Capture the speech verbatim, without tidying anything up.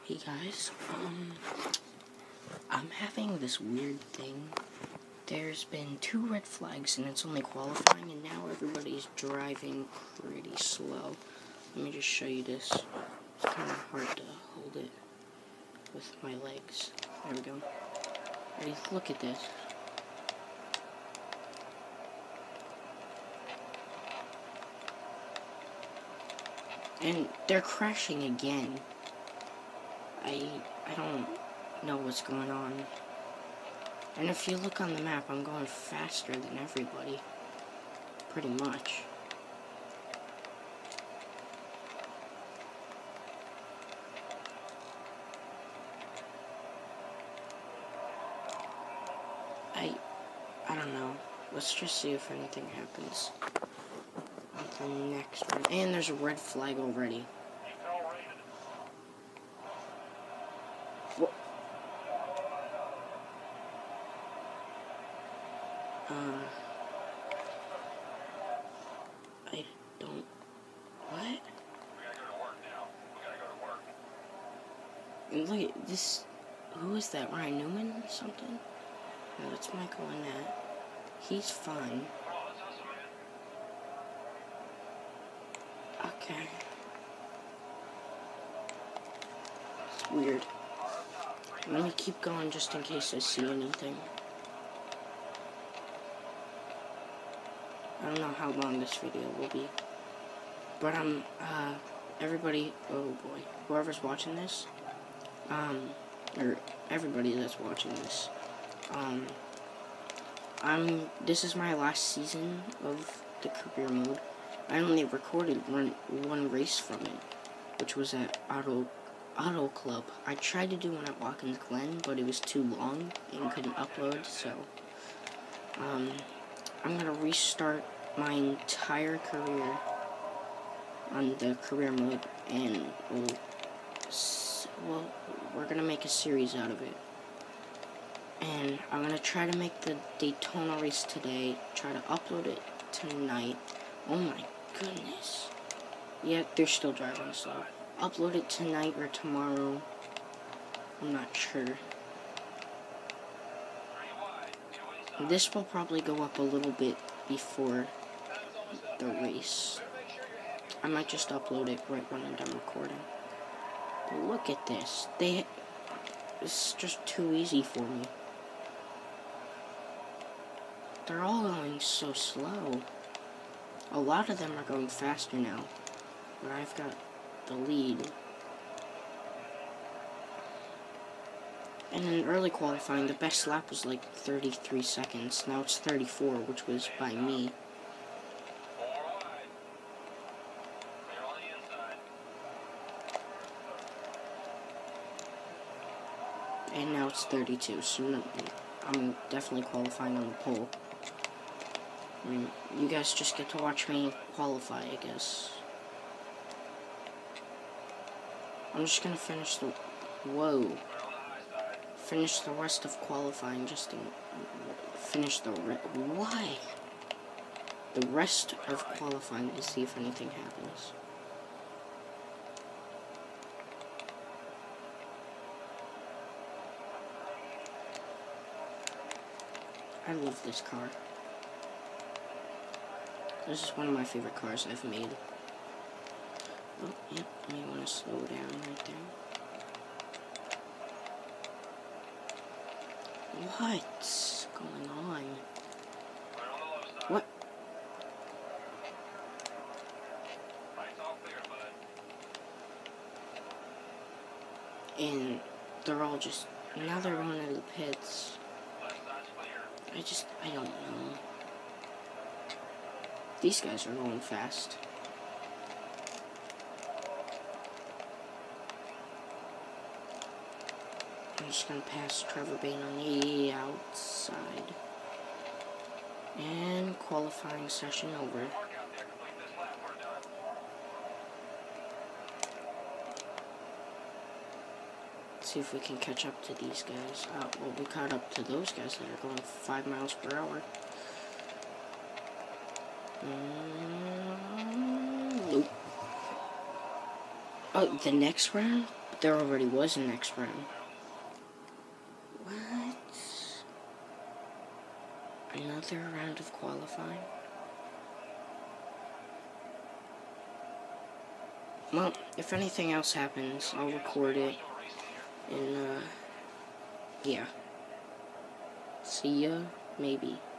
Hey guys, um, I'm having this weird thing. There's been two red flags and it's only qualifying, and now everybody's driving pretty slow. Let me just show you this. It's kind of hard to hold it with my legs. There we go. Ready? Look at this. And they're crashing again. I I don't know what's going on. And if you look on the map, I'm going faster than everybody. Pretty much. I I don't know. Let's just see if anything happens with the next one. And there's a red flag already. What? Uh, I don't. What? We gotta go to work now. We gotta go to work. And look at this. Who is that? Ryan Newman or something? No, that's Michael Annette. He's fine. Come on, let's hustle, man. Okay. It's weird. Let me keep going just in case I see anything. I don't know how long this video will be. But I'm, uh, everybody, oh boy, whoever's watching this, um, or everybody that's watching this, um, I'm, this is my last season of the career mode. I only recorded one, one race from it, which was at Auto, Auto Club. I tried to do one at Watkins Glen, but it was too long and couldn't upload, so, um, I'm gonna restart my entire career on the career mode, and we'll, well, we're gonna make a series out of it. And I'm gonna try to make the Daytona race today, try to upload it tonight. Oh my goodness. Yeah, they're still driving slow. Upload it tonight or tomorrow. I'm not sure. This will probably go up a little bit before the race. I might just upload it right when I'm done recording. But look at this. They, it's just too easy for me. They're all going so slow. A lot of them are going faster now, but I've got the lead. And in early qualifying, the best lap was like thirty-three seconds. Now it's thirty-four, which was by me. And now it's thirty-two, so I'm definitely qualifying on the pole. I mean, you guys just get to watch me qualify, I guess. I'm just gonna finish the... Whoa. Finish the rest of qualifying just to... Finish the... Re Why? The rest of qualifying to see if anything happens. I love this car. This is one of my favorite cars I've made. Oh, yep, you may want to slow down right there. What's going on? What? And they're all just, now they're going to the pits. I just, I don't know. These guys are going fast. I'm just gonna pass Trevor Bayne on the outside. And qualifying session over. Let's see if we can catch up to these guys. Uh, well, we caught up to those guys that are going five miles per hour. Mm, nope. Oh, the next round? there already was a next round. What? Another round of qualifying? Well, if anything else happens, I'll record it. And, uh, yeah. See ya, maybe.